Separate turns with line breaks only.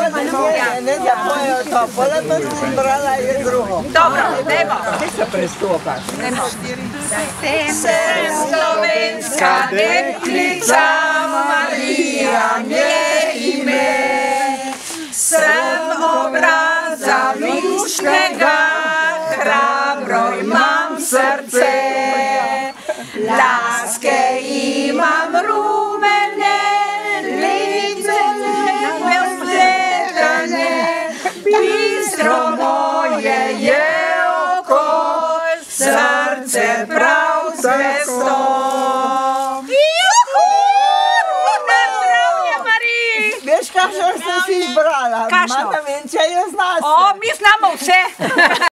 Ne zapojo to, potem pa sem brala je drugo.
Dobro, dajmo.
Kaj se prestopaš?
Sem slovenska deklica, Marija je ime. Sem obraza luštnega, hrabro imam srce. Laske imam rumene, lice lepe vzgledane, bistro moje je oko, srce prav zvesto. Na zdravje, Marij!
Veš, kakšno ste si izbrala?
Kakšno?
Mata Venča je z nas.
O, mi znamo vse.